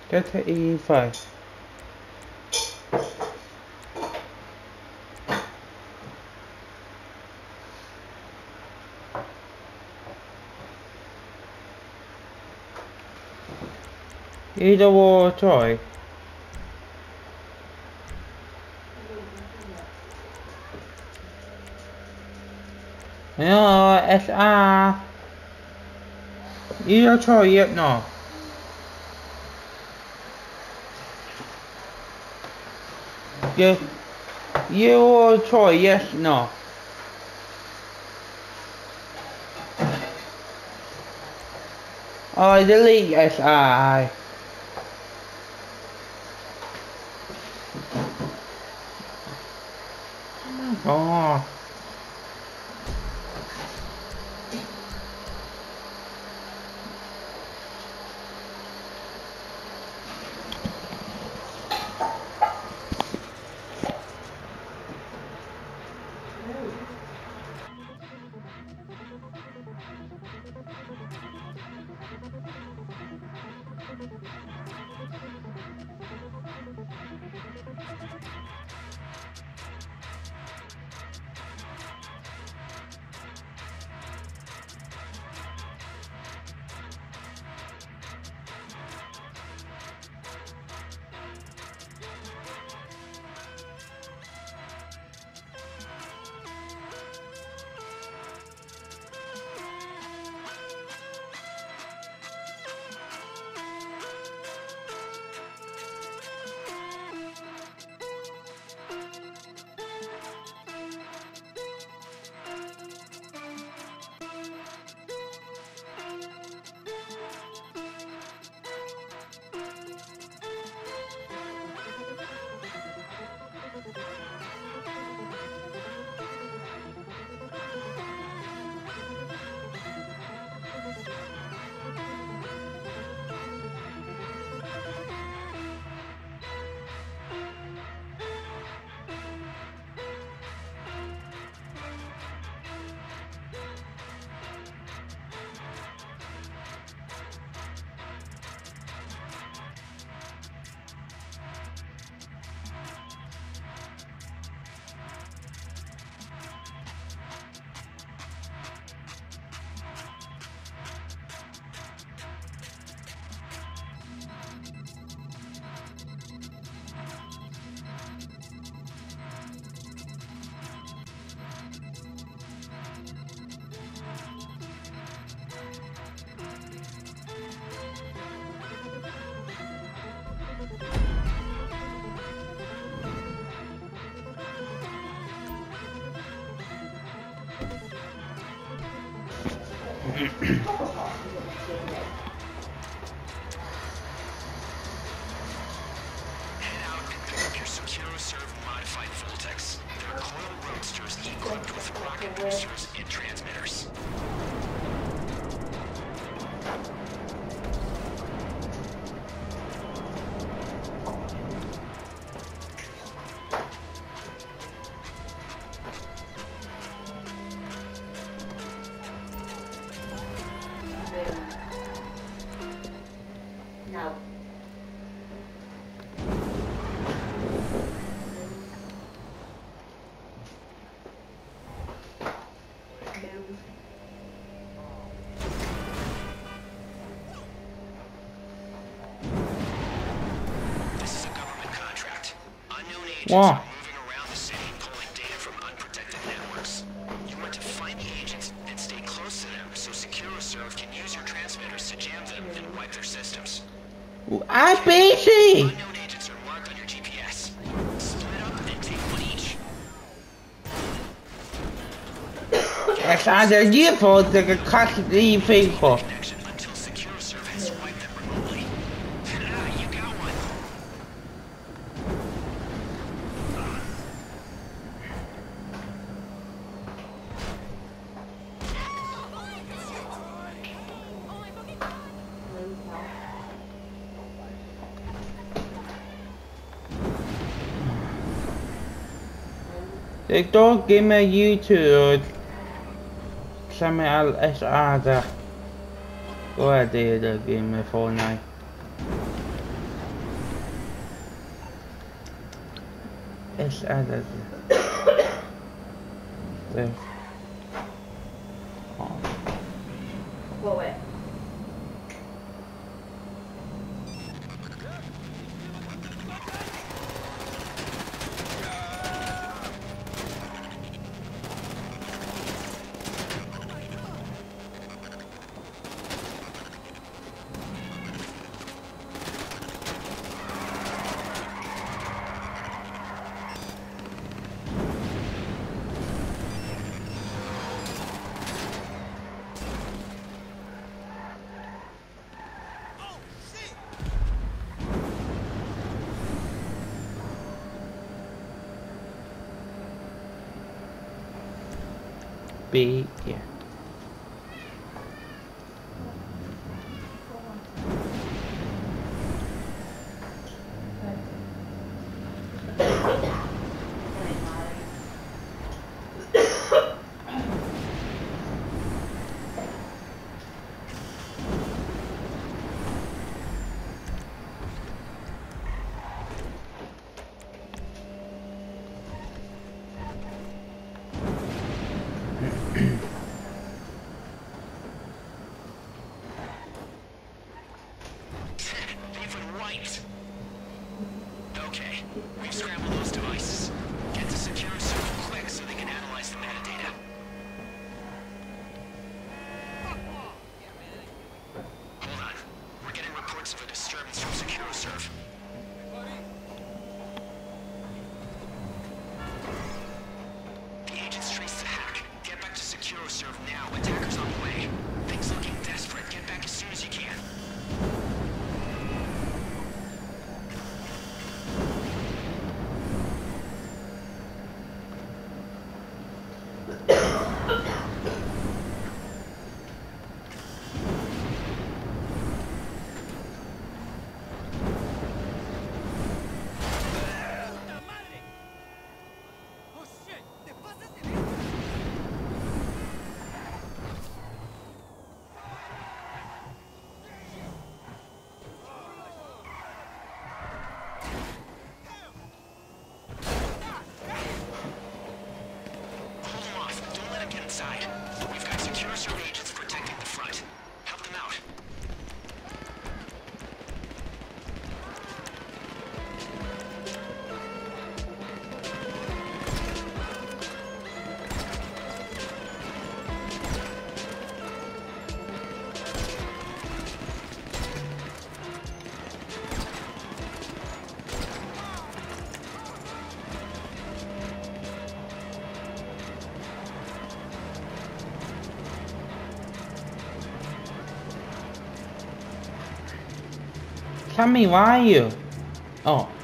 Get to E5. Either war try. No, SR. Either try yet no. Yeah. You will try yes no. I delete SI. Oh. No. This is a government contract. Unknown agents Wow. are moving around the city pulling data from unprotected networks. You want to find the agents and stay close to them so SecuroServe can use your transmitters to jam them and wipe their systems. I'm busy. Unknown agents are marked on your GPS. Split up and take one each. It's either you for the custody people. Connection until SecuroServe has wiped them remotely. You got one. They don't give me YouTube. Some SR. Go ahead, they give me Fortnite. It's other. This. Oh. What way? B, yeah. They've been wiped. Okay, we've scrambled those devices. Get to secure server quick so they can analyze the metadata. Hold on. We're getting reports of a disturbance from SecuroServe. The agents traced the hack. Get back to SecuroServe now. Attackers on the way. Things looking desperate. Get back as soon as you can. Hold them off. Don't let them get inside. We've got SecuroServe agents protecting the front. Help them out. Tell me why you? Oh.